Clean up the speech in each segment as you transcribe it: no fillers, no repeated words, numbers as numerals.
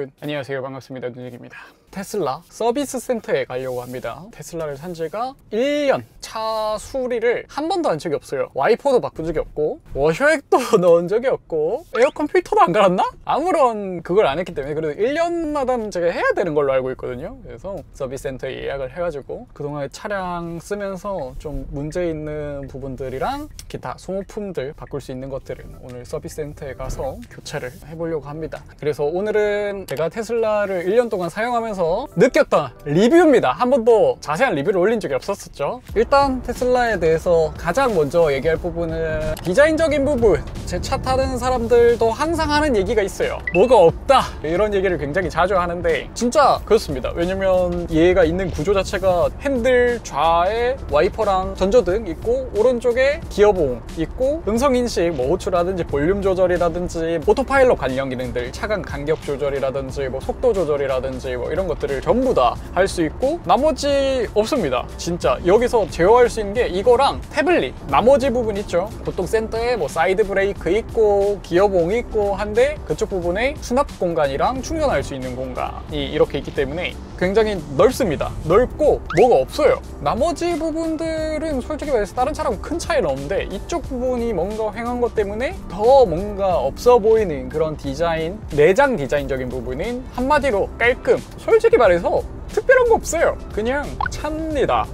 여러분 안녕하세요. 반갑습니다. 눈익입니다. 테슬라 서비스 센터에 가려고 합니다. 테슬라를 산 지가 1년, 차 수리를 한 번도 한 적이 없어요. 와이퍼도 바꾼 적이 없고 워셔액도 넣은 적이 없고 에어컨 필터도 안 갈았나? 아무런 그걸 안 했기 때문에 그래도 1년마다 제가 해야 되는 걸로 알고 있거든요. 그래서 서비스 센터에 예약을 해가지고 그동안 차량 쓰면서 좀 문제 있는 부분들이랑 기타 소모품들 바꿀 수 있는 것들은 오늘 서비스 센터에 가서 교체를 해보려고 합니다. 그래서 오늘은 제가 테슬라를 1년 동안 사용하면서 느꼈던 리뷰입니다. 한 번도 자세한 리뷰를 올린 적이 없었죠. 일단 테슬라에 대해서 가장 먼저 얘기할 부분은 디자인적인 부분. 제 차 타는 사람들도 항상 하는 얘기가 있어요. 뭐가 없다 이런 얘기를 굉장히 자주 하는데 진짜 그렇습니다. 왜냐면 얘가 있는 구조 자체가 핸들 좌에 와이퍼랑 전조등 있고 오른쪽에 기어봉 있고 음성인식 뭐 호출이라든지 볼륨 조절이라든지 오토파일럿 관련 기능들 차간 간격 조절이라든지 뭐 속도 조절이라든지 뭐 이런 것들을 전부 다 할 수 있고 나머지 없습니다. 진짜 여기서 제어할 수 있는 게 이거랑 태블릿 나머지 부분 있죠. 보통 센터에 뭐 사이드 브레이크 있고 기어봉 있고 한데 그쪽 부분에 수납 공간이랑 충전할 수 있는 공간이 이렇게 있기 때문에 굉장히 넓습니다. 넓고 뭐가 없어요. 나머지 부분들은 솔직히 말해서 다른 차랑 큰 차이는 없는데 이쪽 부분이 뭔가 횡한 것 때문에 더 뭔가 없어 보이는 그런 디자인, 내장 디자인적인 부분은 한마디로 깔끔. 솔직히 말해서 특별한 거 없어요. 그냥 차입니다.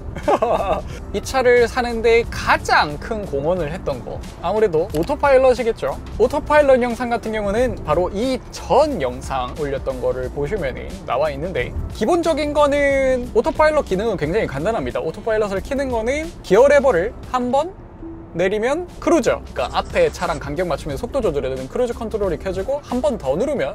이 차를 사는데 가장 큰 공헌을 했던 거 아무래도 오토파일럿이겠죠. 오토파일럿 영상 같은 경우는 바로 이 전 영상 올렸던 거를 보시면 나와 있는데 기본적인 거는 오토파일럿 기능은 굉장히 간단합니다. 오토파일럿을 켜는 거는 기어 레버를 한번 내리면 크루즈, 그러니까 앞에 차랑 간격 맞추면서 속도 조절해야 되는 크루즈 컨트롤이 켜지고 한 번 더 누르면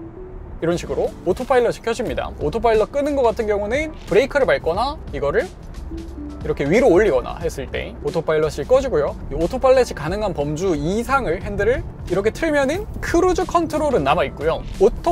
이런 식으로 오토파일럿이 켜집니다. 오토파일럿 끄는 거 같은 경우는 브레이크를 밟거나 이거를 이렇게 위로 올리거나 했을 때 오토파일럿이 꺼지고요. 이 오토파일럿이 가능한 범주 이상을 핸들을 이렇게 틀면은 크루즈 컨트롤은 남아 있고요.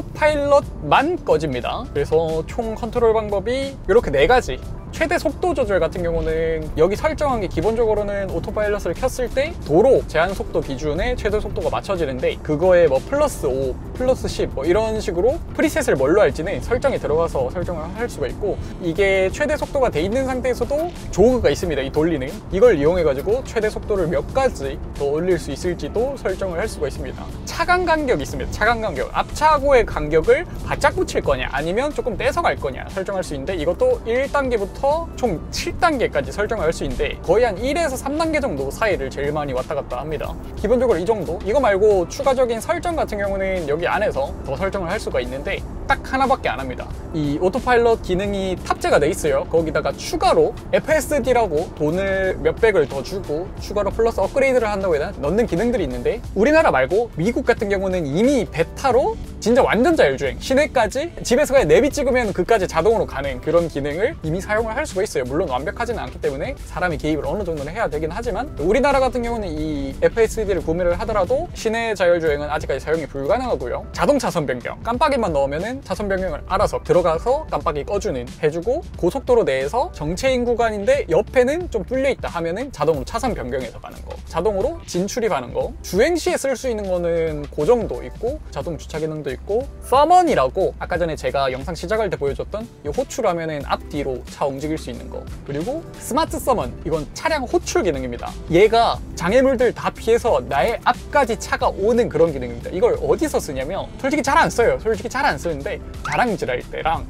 오토파일럿만 꺼집니다. 그래서 총 컨트롤 방법이 이렇게 4가지. 최대 속도 조절 같은 경우는 여기 설정한 게 기본적으로는 오토파일럿을 켰을 때 도로 제한 속도 기준에 최대 속도가 맞춰지는데 그거에 뭐 플러스 5, 플러스 10 뭐 이런 식으로 프리셋을 뭘로 할지는 설정에 들어가서 설정을 할 수가 있고 이게 최대 속도가 돼 있는 상태에서도 조그가 있습니다. 이 돌리는 이걸 이용해 가지고 최대 속도를 몇 가지 더 올릴 수 있을지도 설정을 할 수가 있습니다. 차간 간격이 있습니다. 차간 간격, 앞차하고의 간격을 바짝 붙일 거냐 아니면 조금 떼서 갈 거냐 설정할 수 있는데 이것도 1단계부터 총 7단계까지 설정을 할 수 있는데 거의 한 1에서 3단계 정도 사이를 제일 많이 왔다 갔다 합니다. 기본적으로 이 정도. 이거 말고 추가적인 설정 같은 경우는 여기 안에서 더 설정을 할 수가 있는데 딱 하나밖에 안 합니다. 이 오토파일럿 기능이 탑재가 돼 있어요. 거기다가 추가로 FSD라고 돈을 몇백을 더 주고 추가로 플러스 업그레이드를 한다고 해야 되나? 넣는 기능들이 있는데 우리나라 말고 미국 같은 경우는 이미 베타로 진짜 완전 자율주행 시내까지 집에서 그냥 내비 찍으면 그까지 자동으로 가는 그런 기능을 이미 사용을 할 수가 있어요. 물론 완벽하지는 않기 때문에 사람이 개입을 어느 정도는 해야 되긴 하지만 우리나라 같은 경우는 이 FSD를 구매를 하더라도 시내 자율주행은 아직까지 사용이 불가능하고요. 자동 차선 변경 깜빡이만 넣으면은 차선 변경을 알아서 들어가서 깜빡이 꺼주는 해주고 고속도로 내에서 정체인 구간인데 옆에는 좀 뚫려 있다 하면은 자동으로 차선 변경해서 가는 거 자동으로 진출입하는 거 주행 시에 쓸 수 있는 거는 그 정도 있고 자동 주차 기능도 있고 서먼이라고 아까 전에 제가 영상 시작할 때 보여줬던 이 호출하면은 앞뒤로 차 움직일 수 있는 거 그리고 스마트 서먼 이건 차량 호출 기능입니다. 얘가 장애물들 다 피해서 나의 앞까지 차가 오는 그런 기능입니다. 이걸 어디서 쓰냐면 솔직히 잘 안 써요. 솔직히 잘 안 쓰는데 자랑질할 때랑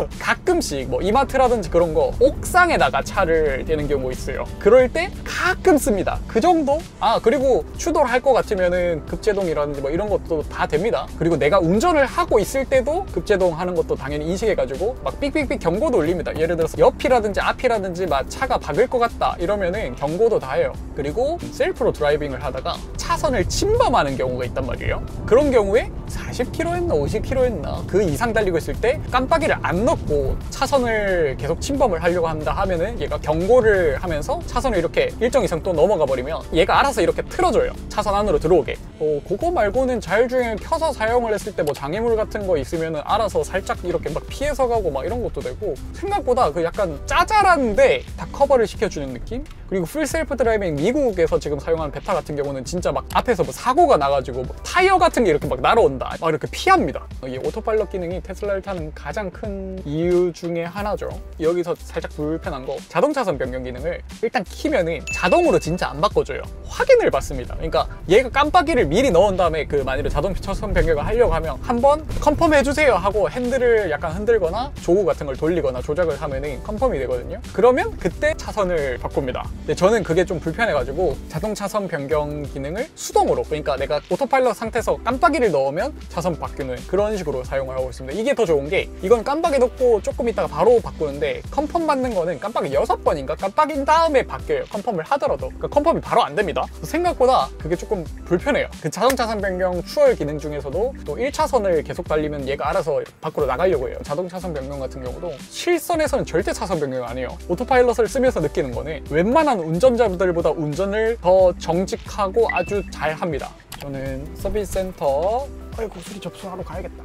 가끔씩 뭐 이마트라든지 그런 거 옥상에다가 차를 대는 경우 있어요. 그럴 때 가끔 씁니다. 그 정도? 아 그리고 추돌 할 것 같으면은 급제동이라든지 뭐 이런 것도 다 됩니다. 그리고 내가 운전을 하고 있을 때도 급제동 하는 것도 당연히 인식해가지고 막 삑삑삑 경고도 울립니다. 예를 들어서 옆이라든지 앞이라든지 막 차가 박을 것 같다 이러면은 경고도 다 해요. 그리고 셀프로 드라이빙을 하다가 차선을 침범하는 경우가 있단 말이에요. 그런 경우에 40km 했나 50km 했나 그 이상 달리고 있을 때 깜빡이를 안 넣고 차선을 계속 침범을 하려고 한다 하면은 얘가 경고를 하면서 차선을 이렇게 일정 이상 또 넘어가 버리면 얘가 알아서 이렇게 틀어줘요. 차선 안으로 들어오게. 그거 말고는 자율주행을 켜서 사용을 했을 때 뭐 장애물 같은 거 있으면은 알아서 살짝 이렇게 막 피해서 가고 막 이런 것도 되고 생각보다 그 약간 짜잘한데 다 커버를 시켜주는 느낌? 그리고 풀 셀프 드라이빙 미국에서 지금 사용하는 베타 같은 경우는 진짜 막 앞에서 뭐 사고가 나가지고 뭐 타이어 같은 게 이렇게 막 날아온다 간다 막 이렇게 피합니다. 이 오토파일럿 기능이 테슬라를 타는 가장 큰 이유 중에 하나죠. 여기서 살짝 불편한 거, 자동차선 변경 기능을 일단 키면은 자동으로 진짜 안 바꿔줘요. 확인을 받습니다. 그러니까 얘가 깜빡이를 미리 넣은 다음에 만일에 자동차선 변경을 하려고 하면 한번 컨펌 해주세요 하고 핸들을 약간 흔들거나 조구 같은 걸 돌리거나 조작을 하면은 컨펌이 되거든요. 그러면 그때 차선을 바꿉니다. 근데 저는 그게 좀 불편해가지고 자동차선 변경 기능을 수동으로, 그러니까 내가 오토파일럿 상태에서 깜빡이를 넣으면 차선 바뀌는 그런 식으로 사용을 하고 있습니다. 이게 더 좋은 게, 이건 깜빡이 넣고 조금 있다가 바로 바꾸는데 컨펌 받는 거는 깜빡이 6번인가 깜빡인 다음에 바뀌어요. 컨펌을 하더라도. 그러니까 컨펌이 바로 안 됩니다. 생각보다 그게 조금 불편해요. 그 자동차선 변경 추월 기능 중에서도 또 1차선을 계속 달리면 얘가 알아서 밖으로 나가려고 해요. 자동차선 변경 같은 경우도 실선에서는 절대 차선 변경 안 해요. 오토파일럿을 쓰면서 느끼는 거는 웬만한 운전자들보다 운전을 더 정직하고 아주 잘 합니다. 저는 서비스 센터 수리 접수하러 가야겠다.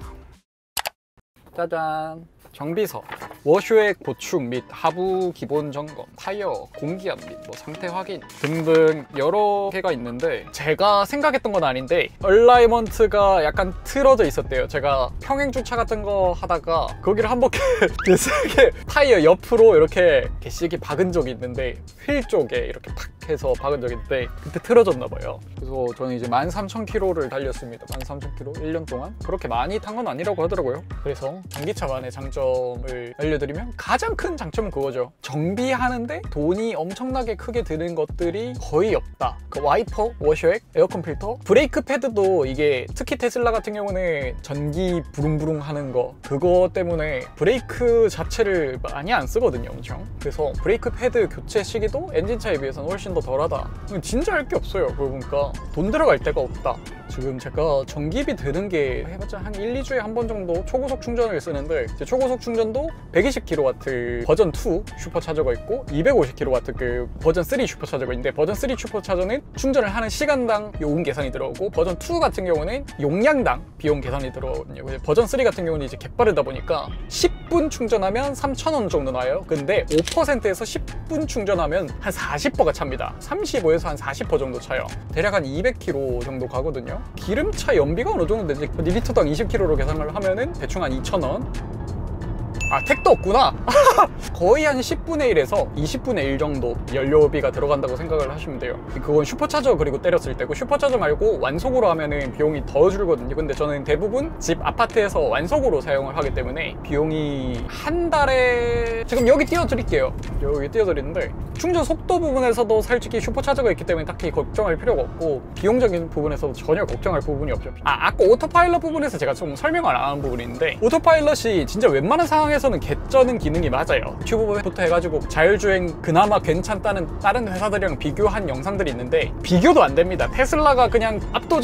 짜잔! 정비서, 워쇼액 보충 및 하부 기본 점검, 타이어 공기압 및 상태 확인 등등 여러 개가 있는데, 제가 생각했던 건 아닌데 얼라이먼트가 약간 틀어져 있었대요. 제가 평행 주차 같은 거 하다가 거기를 한 바퀴 세게 타이어 옆으로 이렇게 개시게 박은 적이 있는데, 휠 쪽에 이렇게 탁 해서 박은 적이 있는데 그때 틀어졌나 봐요. 그래서 저는 이제 13,000km를 달렸습니다. 13,000km 1년 동안. 그렇게 많이 탄 건 아니라고 하더라고요. 그래서 전기차만의 장점을 알려드리면, 가장 큰 장점은 그거죠. 정비하는데 돈이 엄청나게 크게 드는 것들이 거의 없다. 그 와이퍼, 워셔액, 에어컨 필터, 브레이크 패드도 이게 특히 테슬라 같은 경우는 전기 부릉부릉 하는 거, 그거 때문에 브레이크 자체를 많이 안 쓰거든요, 엄청. 그래서 브레이크 패드 교체 시기도 엔진차에 비해서는 훨씬 더 덜하다. 진짜 할 게 없어요. 그러고 보니까 돈 들어갈 데가 없다. 지금 제가 전기비 드는 게 해봤자 한 1, 2주에 한 번 정도 초고속 충전을 쓰는데, 이제 초고속 충전도 120kW 버전 2 슈퍼차저가 있고 250kW 그 버전 3 슈퍼차저가 있는데, 버전 3 슈퍼차저는 충전을 하는 시간당 요금 계산이 들어오고, 버전 2 같은 경우는 용량당 비용 계산이 들어오거든요. 버전 3 같은 경우는 이제 개빠르다 보니까 10분 충전하면 3,000원 정도 나와요. 근데 5%에서 10분 충전하면 한 40%가 찹니다. 35에서 한 40% 정도 차요. 대략 한 200km 정도 가거든요. 기름차 연비가 어느 정도 되지? 리터당 20km로 계산을 하면은 대충 한 2,000원? 아, 택도 없구나. 거의 한 10분의 1에서 20분의 1 정도 연료비가 들어간다고 생각을 하시면 돼요. 그건 슈퍼차저 그리고 때렸을 때고, 슈퍼차저 말고 완속으로 하면은 비용이 더 줄거든요. 근데 저는 대부분 집 아파트에서 완속으로 사용을 하기 때문에 비용이 한 달에, 지금 여기 띄워드릴게요. 여기 띄워드리는데, 충전 속도 부분에서도 솔직히 슈퍼차저가 있기 때문에 딱히 걱정할 필요가 없고, 비용적인 부분에서도 전혀 걱정할 부분이 없죠. 아까 오토파일럿 부분에서 제가 좀 설명을 안 한 부분이 있는데, 오토파일럿이 진짜 웬만한 상황에서는 개쩌는 기능이 맞아요. 튜브부터 해가지고 자율주행 그나마 괜찮다는 다른 회사들이랑 비교한 영상들이 있는데, 비교도 안 됩니다. 테슬라가 그냥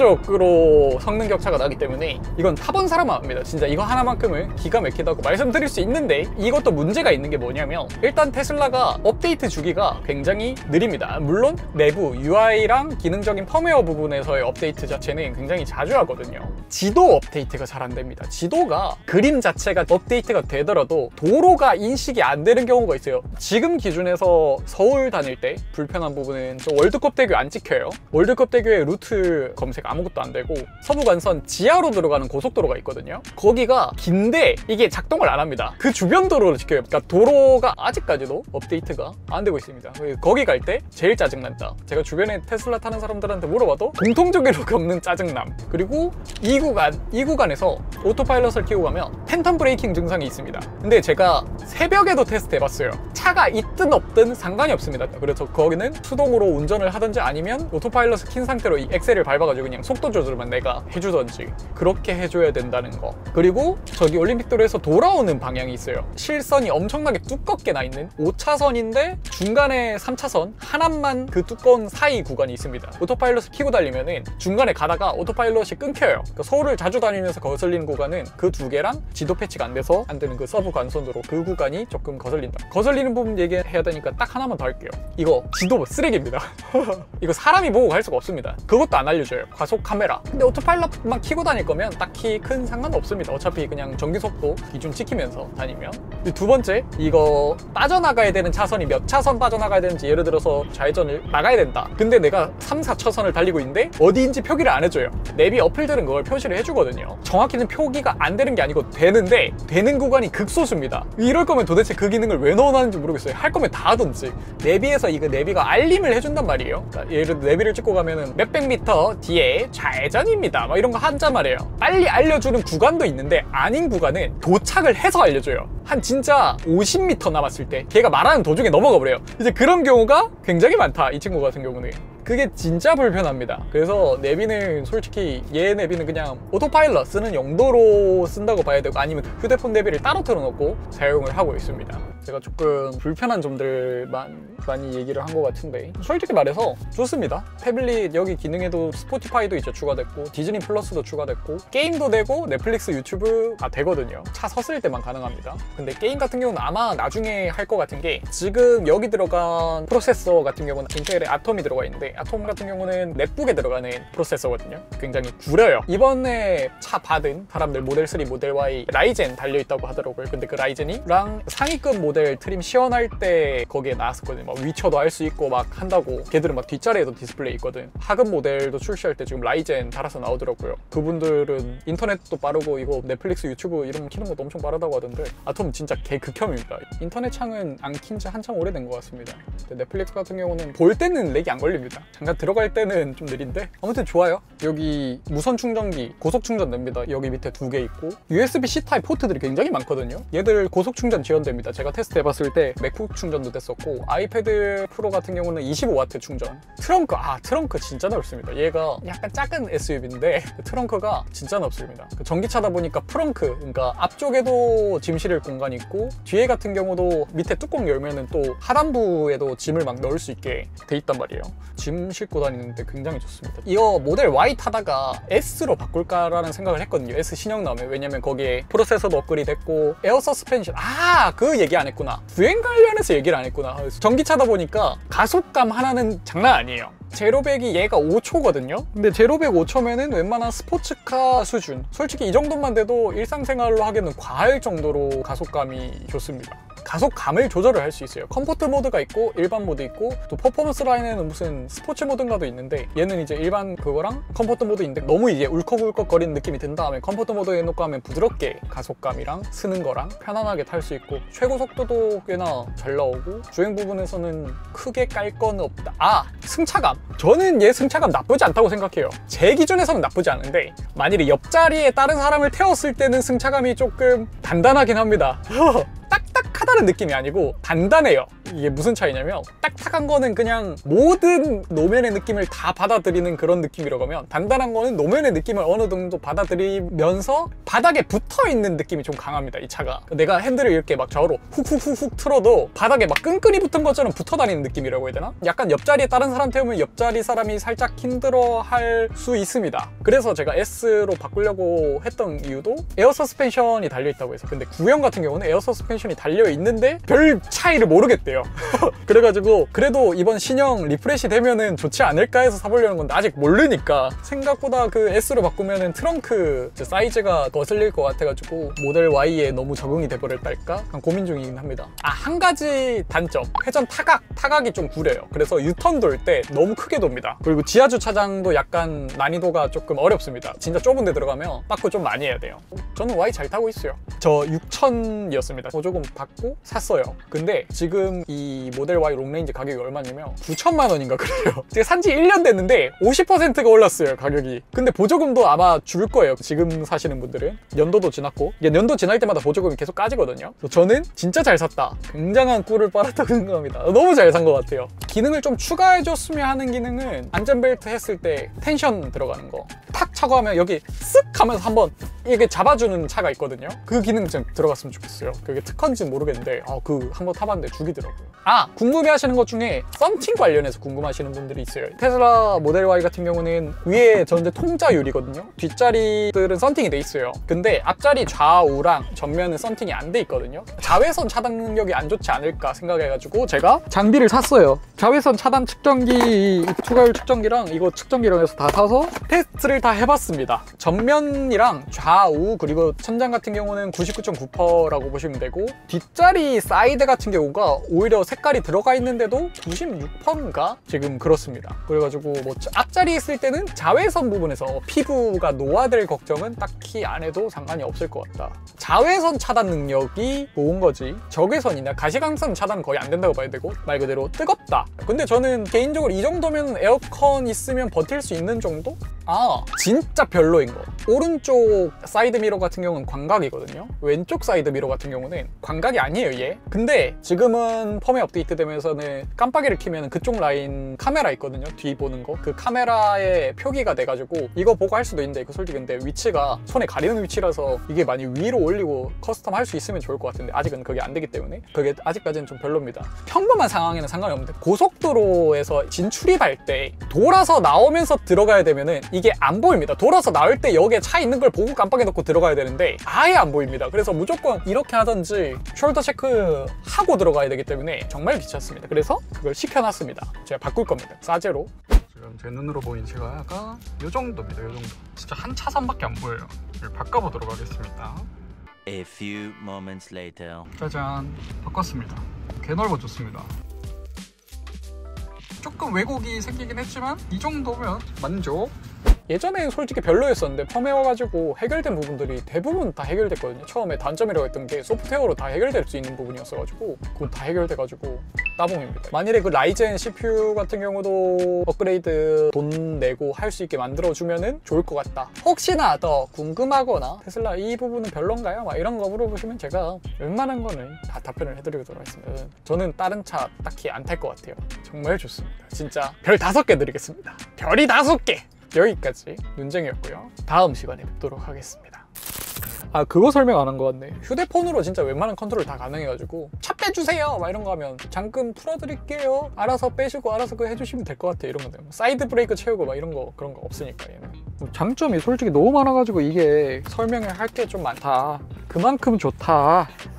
압도적으로 성능 격차가 나기 때문에 이건 타본 사람만 압니다. 진짜 이거 하나만큼은 기가 막히다고 말씀드릴 수 있는데, 이것도 문제가 있는 게 뭐냐면, 일단 테슬라가 업데이트 주기가 굉장히 느립니다. 물론 내부 UI랑 기능적인 펌웨어 부분에서의 업데이트 자체는 굉장히 자주 하거든요. 지도 업데이트가 잘 안 됩니다. 지도가 그림 자체가 업데이트가 되더라도 도로가 인식이 안 되는 경우가 있어요. 지금 기준에서 서울 다닐 때 불편한 부분은 저 월드컵대교 안 찍혀요. 월드컵대교의 루트 검색 아무것도 안 되고, 서부간선 지하로 들어가는 고속도로가 있거든요. 거기가 긴데 이게 작동을 안 합니다. 그 주변 도로를 지켜요. 그러니까 도로가 아직까지도 업데이트가 안 되고 있습니다. 거기 갈 때 제일 짜증난다. 제가 주변에 테슬라 타는 사람들한테 물어봐도 공통적으로 겪는 짜증남. 그리고 이 구간에서 오토파일럿을 키우고 가면 팬텀 브레이킹 증상이 있습니다. 근데 제가 새벽에도 테스트 해봤어요. 차가 있든 없든 상관이 없습니다. 그래서 거기는 수동으로 운전을 하든지, 아니면 오토파일럿을 킨 상태로 이 엑셀을 밟아가지고 그냥 속도 조절만 내가 해주던지, 그렇게 해줘야 된다는 거. 그리고 저기 올림픽도로에서 돌아오는 방향이 있어요. 실선이 엄청나게 두껍게 나 있는 5차선인데 중간에 3차선 하나만 그 두꺼운 사이 구간이 있습니다. 오토파일럿을 키고 달리면은 중간에 가다가 오토파일럿이 끊겨요. 그러니까 서울을 자주 다니면서 거슬리는 구간은 그 두 개랑 지도 패치가 안 돼서 안 되는 그 서비 커브 관선도로 그 구간이 조금 거슬린다. 거슬리는 부분 얘기해야 되니까 딱 하나만 더 할게요. 이거 지도 쓰레기입니다. 이거 사람이 보고 갈 수가 없습니다. 그것도 안 알려줘요. 과속 카메라. 근데 오토파일럿만 키고 다닐 거면 딱히 큰 상관 없습니다. 어차피 그냥 정기속도 기준 지키면서 다니면. 두 번째, 이거 빠져나가야 되는 차선이 몇 차선 빠져나가야 되는지, 예를 들어서 좌회전을 나가야 된다. 근데 내가 3, 4차선을 달리고 있는데 어디인지 표기를 안 해줘요. 내비 어플들은 그걸 표시를 해주거든요. 정확히는 표기가 안 되는 게 아니고 되는데 되는 구간이 극소수입니다. 이럴 거면 도대체 그 기능을 왜 넣어놨는지 모르겠어요. 할 거면 다 하던지. 내비에서 이거 내비가 알림을 해준단 말이에요. 예를 들어 내비를 찍고 가면은 몇백 미터 뒤에 좌회전입니다 막 이런 거 한단 말이에요. 빨리 알려주는 구간도 있는데 아닌 구간은 도착을 해서 알려줘요. 한 진짜 50m 남았을 때 걔가 말하는 도중에 넘어가 버려요. 이제 그런 경우가 굉장히 많다, 이 친구 같은 경우는. 그게 진짜 불편합니다. 그래서 내비는 솔직히 얘 내비는 그냥 오토파일럿 쓰는 용도로 쓴다고 봐야 되고, 아니면 휴대폰 내비를 따로 틀어놓고 사용을 하고 있습니다. 제가 조금 불편한 점들만 많이 얘기를 한 것 같은데 솔직히 말해서 좋습니다. 태블릿 여기 기능에도 스포티파이도 이제 추가됐고 디즈니 플러스도 추가됐고 게임도 되고 넷플릭스 유튜브가 되거든요. 차 섰을 때만 가능합니다. 근데 게임 같은 경우는 아마 나중에 할 것 같은 게, 지금 여기 들어간 프로세서 같은 경우는 인텔의 아톰이 들어가 있는데, 아톰 같은 경우는 넷북에 들어가는 프로세서거든요. 굉장히 구려요. 이번에 차 받은 사람들 모델 3, 모델 Y 라이젠 달려있다고 하더라고요. 근데 그 라이젠이랑 상위급 모델 트림 시연할 때 거기에 나왔었거든요. 막 위쳐도 할 수 있고 막 한다고. 걔들은 막 뒷자리에도 디스플레이 있거든. 하급 모델도 출시할 때 지금 라이젠 달아서 나오더라고요. 그분들은 인터넷도 빠르고 이거 넷플릭스 유튜브 이런 거 키는 것도 엄청 빠르다고 하던데, 아톰 진짜 개 극혐입니다. 인터넷 창은 안 킨 지 한참 오래된 것 같습니다. 근데 넷플릭스 같은 경우는 볼 때는 렉이 안 걸립니다. 잠깐 들어갈 때는 좀 느린데 아무튼 좋아요. 여기 무선 충전기 고속 충전 됩니다. 여기 밑에 2개 있고 USB-C 타입 포트들이 굉장히 많거든요. 얘들 고속 충전 지원됩니다. 제가 테스트 해봤을 때 맥북 충전도 됐었고, 아이패드 프로 같은 경우는 25W 충전. 트렁크 진짜 넓습니다. 얘가 약간 작은 SUV인데 트렁크가 진짜 넓습니다. 전기차다 보니까 프렁크, 그러니까 앞쪽에도 짐 실을 공간이 있고, 뒤에 같은 경우도 밑에 뚜껑 열면은 또 하단부에도 짐을 막 넣을 수 있게 돼 있단 말이에요. 짐 싣고 다니는데 굉장히 좋습니다. 이거 모델 Y 타다가 S로 바꿀까라는 생각을 했거든요. S 신형 나오면. 왜냐면 거기에 프로세서도 업그레이드 됐고 에어 서스펜션, 그 얘기 안 했구나. 주행 관련해서 얘기를 안 했구나. 전기차다 보니까 가속감 하나는 장난 아니에요. 제로백이 얘가 5초거든요. 근데 제로백 5초면은 웬만한 스포츠카 수준, 솔직히 이 정도만 돼도 일상생활로 하기에는 과할 정도로 가속감이 좋습니다. 가속감을 조절을 할 수 있어요. 컴포트 모드가 있고 일반 모드 있고, 또 퍼포먼스 라인에는 무슨 스포츠 모드인가도 있는데, 얘는 이제 일반 그거랑 컴포트 모드 있는데 너무 이제 울컥울컥 거리는 느낌이 든 다음에 컴포트 모드 해놓고 하면 부드럽게 가속감이랑 쓰는 거랑 편안하게 탈 수 있고, 최고 속도도 꽤나 잘 나오고, 주행 부분에서는 크게 깔 건 없다. 승차감, 저는 얘 승차감 나쁘지 않다고 생각해요. 제 기준에서는 나쁘지 않은데, 만일에 옆자리에 다른 사람을 태웠을 때는 승차감이 조금 단단하긴 합니다. 딱딱하다는 느낌이 아니고 단단해요. 이게 무슨 차이냐면, 딱딱한 거는 그냥 모든 노면의 느낌을 다 받아들이는 그런 느낌이라고 하면, 단단한 거는 노면의 느낌을 어느 정도 받아들이면서 바닥에 붙어있는 느낌이 좀 강합니다, 이 차가. 내가 핸들을 이렇게 막 좌우로 훅훅훅훅 틀어도 바닥에 막 끈끈이 붙은 것처럼 붙어 다니는 느낌이라고 해야 되나? 약간 옆자리에 다른 사람 태우면 옆자리 사람이 살짝 힘들어할 수 있습니다. 그래서 제가 S로 바꾸려고 했던 이유도 에어 서스펜션이 달려있다고 해서. 근데 구형 같은 경우는 에어 서스펜션이 달려있는데 별 차이를 모르겠대요. 그래가지고 그래도 이번 신형 리프레시 되면은 좋지 않을까 해서 사보려는 건데, 아직 모르니까. 생각보다 그 S로 바꾸면은 트렁크 사이즈가 거슬릴 것 같아가지고 모델 Y에 너무 적응이 돼버릴까 고민 중이긴 합니다. 한 가지 단점, 회전 타각이 좀 구려요. 그래서 유턴 돌 때 너무 크게 돕니다. 그리고 지하 주차장도 약간 난이도가 조금 어렵습니다. 진짜 좁은 데 들어가면 빠꾸 좀 많이 해야 돼요. 저는 Y 잘 타고 있어요. 저 6,000이었습니다. 보조금 받고 샀어요. 근데 지금 이 모델 Y 롱레인지 가격이 얼마냐면 9천만 원인가 그래요. 제가 산지 1년 됐는데 50%가 올랐어요, 가격이. 근데 보조금도 아마 줄 거예요, 지금 사시는 분들은. 연도도 지났고, 이게 연도 지날 때마다 보조금이 계속 까지거든요. 그래서 저는 진짜 잘 샀다, 굉장한 꿀을 빨았다고 생각합니다. 너무 잘 산 것 같아요. 기능을 좀 추가해줬으면 하는 기능은, 안전벨트 했을 때 텐션 들어가는 거 탁 차고 하면 여기 쓱 하면서 한번 이게 잡아주는 차가 있거든요. 그 기능 좀 들어갔으면 좋겠어요. 그게 특허인지는 모르겠는데 그 한번 타봤는데 죽이더라고. 있더라고요. 궁금해하시는 것 중에 썬팅 관련해서 궁금하시는 분들이 있어요. 테슬라 모델 Y 같은 경우는 위에 전체 통짜 유리거든요. 뒷자리들은 썬팅이 돼 있어요. 근데 앞자리 좌우랑 전면은 썬팅이 안 돼 있거든요. 자외선 차단 능력이 안 좋지 않을까 생각해가지고 제가 장비를 샀어요. 자외선 차단 측정기, 투과율 측정기랑 이거 측정기랑 해서 다 사서 테스트를 다 해봤습니다. 전면이랑 좌우 그리고 천장 같은 경우는 99.9%라고 보시면 되고, 뒷자리 사이드 같은 경우가 오히려 색깔이 들어가 있는데도 96%인가? 지금 그렇습니다. 그래가지고 뭐 앞자리 있을 때는 자외선 부분에서 피부가 노화될 걱정은 딱히 안 해도 상관이 없을 것 같다. 자외선 차단 능력이 좋은 거지 적외선이나 가시광선 차단은 거의 안 된다고 봐야 되고, 말 그대로 뜨겁다. 근데 저는 개인적으로 이 정도면 에어컨 있으면 버틸 수 있는 정도? 진짜 별로인 거, 오른쪽 사이드 미러 같은 경우는 광각이거든요. 왼쪽 사이드 미러 같은 경우는 광각이 아니에요 얘. 근데 지금은 펌웨어 업데이트 되면서는 깜빡이를 켜면 그쪽 라인 카메라 있거든요. 뒤 보는 거, 그 카메라에 표기가 돼가지고 이거 보고 할 수도 있는데, 이거 솔직히 근데 위치가 손에 가리는 위치라서 이게 많이 위로 올리고 커스텀 할 수 있으면 좋을 것 같은데 아직은 그게 안 되기 때문에 그게 아직까지는 좀 별로입니다. 평범한 상황에는 상관이 없는데 고속도로에서 진출입할 때 돌아서 나오면서 들어가야 되면은 이게 안 보입니다. 돌아서 나올 때 여기에 차 있는 걸 보고 깜빡이 넣고 들어가야 되는데 아예 안 보입니다. 그래서 무조건 이렇게 하든지 숄더 체크 하고 들어가야 되기 때문에 정말 귀찮습니다. 그래서 그걸 시켜놨습니다. 제가 바꿀 겁니다. 싸제로. 지금 제 눈으로 보인 시야가 이 정도입니다. 이 정도. 진짜 한 차선밖에 안 보여요. 이걸 바꿔보도록 하겠습니다. A few moments later. 짜잔, 바꿨습니다. 개 넓어졌습니다. 조금 왜곡이 생기긴 했지만 이 정도면 만족. 예전에 솔직히 별로였었는데 펌웨어 가지고 해결된 부분들이 대부분 다 해결됐거든요. 처음에 단점이라고 했던 게 소프트웨어로 다 해결될 수 있는 부분이었어가지고 그건 다 해결돼가지고 따봉입니다. 만일에 그 라이젠 CPU 같은 경우도 업그레이드 돈 내고 할 수 있게 만들어주면은 좋을 것 같다. 혹시나 더 궁금하거나 테슬라 이 부분은 별론가요? 막 이런 거 물어보시면 제가 웬만한 거는 다 답변을 해드리도록 하겠습니다. 저는 다른 차 딱히 안 탈 것 같아요. 정말 좋습니다. 진짜 별 5개 드리겠습니다. 별이 5개! 여기까지 눈쟁이였고요. 다음 시간에 뵙도록 하겠습니다. 그거 설명 안 한 것 같네. 휴대폰으로 진짜 웬만한 컨트롤 다 가능해가지고 차 빼주세요! 막 이런 거 하면 잠금 풀어드릴게요. 알아서 빼시고 알아서 그거 해주시면 될 것 같아. 이런 건데 사이드 브레이크 채우고 막 이런 거 그런 거 없으니까 얘는. 장점이 솔직히 너무 많아가지고 이게 설명을 할 게 좀 많다. 그만큼 좋다.